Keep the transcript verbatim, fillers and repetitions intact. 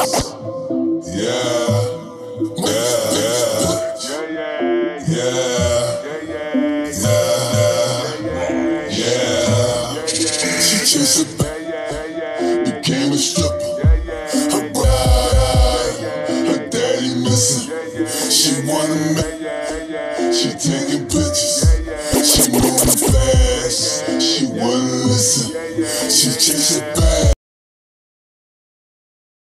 Chased a bag, became a stripper. Her bride, her daddy missing. She wanna make, she taking pictures. She moving fast, she wouldn't listen. She chased a bag.